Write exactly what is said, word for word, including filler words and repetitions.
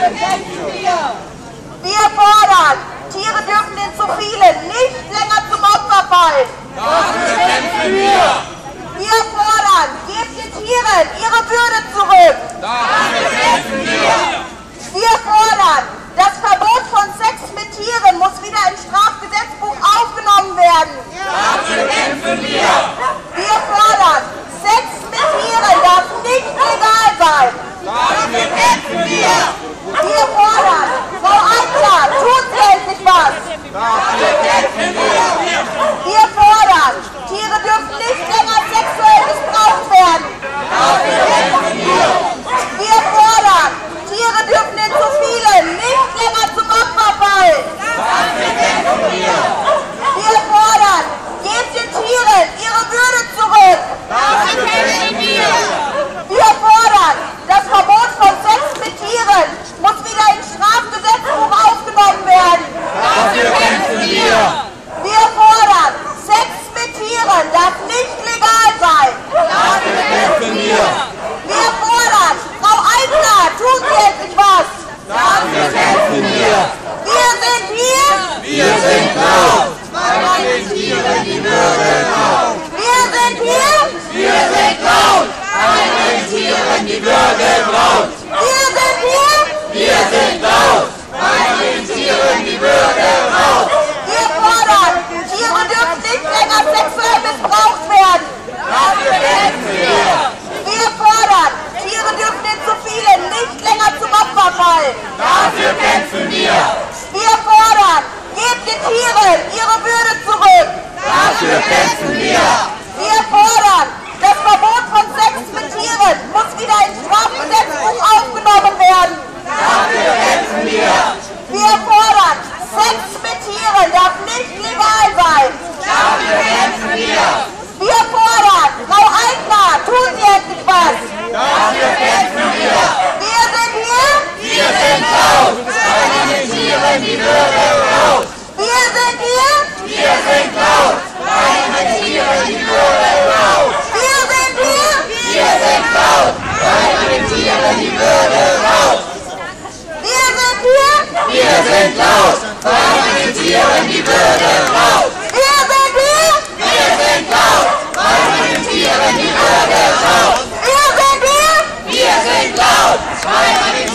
kämpfen wir! Wir fordern, Tiere dürfen in zu vielen nicht länger zum Opfer fallen. Dafür kämpfen wir! Wir fordern, gebt den Tieren ihre Würde zurück. Dafür kämpfen wir! Wir fordern, das Verbot von Sex mit Tieren muss wieder ins Strafgesetzbuch aufgenommen werden. Dafür kämpfen wir! Wir fordern, Sex mit Tieren darf nicht legal sein. Dafür kämpfen wir! Wir fordern, Frau Eichler, tut sie endlich was. Dafür kämpfen wir! Wir fordern, Tiere dürfen nicht länger sexuell missbraucht werden. Dafür kämpfen wir! Wir fordern, Tiere dürfen in zu vielen nicht länger zum Opfer fallen. Dafür kämpfen wir! Wir fordern, gebt den Tieren ihre Würde zurück. Dafür kämpfen wir! Wir fordern, das Verbot von Sex mit Tieren muss wieder ins Strafgesetzbuch aufgenommen werden. Dafür kämpfen wir! Wir fordern, Sex mit Tieren darf nicht legal sein. Dafür kämpfen wir! Wir fordern, Frau Eichler, tun Sie endlich was. Dafür kämpfen wir! Wir sind hier. Wir sind laut, weil man den Tieren die Würde raubt. Wir sind hier. Wir sind laut, weil man den Tieren die Würde raubt. Wir sind hier. Wir sind laut, weil man den Tieren die Würde raubt. Wir fordern, Tiere dürfen nicht länger sexuell missbraucht werden. Dafür kämpfen wir! Wir fordern, Tiere dürfen in zu vielen nicht länger zum Opfer fallen. Dafür kämpfen wir! Wir fordern, gebt den Tieren ihre Würde zurück. Dafür kämpfen wir! Wir fordern, das Verbot von Sex mit Tieren muss wieder ins Strafgesetzbuch aufgenommen werden. Dafür kämpfen wir! Wir fordern, Sex mit Tieren darf nicht legal sein. Dafür kämpfen wir! Wir fordern, Frau Eichler, tun Sie endlich was. Dafür kämpfen wir! Wir sind hier. Wir sind laut, weil man den Tieren die Würde raubt. Wir sind hier. Wir sind laut, weil man den Tieren die Würde raubt. Wir sind hier. Wir sind laut, weil man den Tieren die Würde raubt. Wir sind hier. Wir sind laut, weil man den Tieren die Würde raubt. Wir sind hier. Wir sind laut, weil man den Tieren die Würde raubt. Wir sind hier. Wir sind laut, weil man den